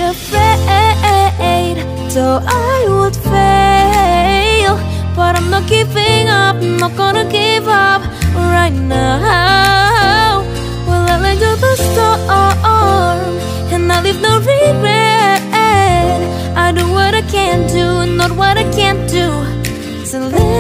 afraid, so I would fail. But I'm not giving up, I'm not gonna give up right now. Well, I let go the storm, and I leave no regret. I do what I can do, not what I can't do. So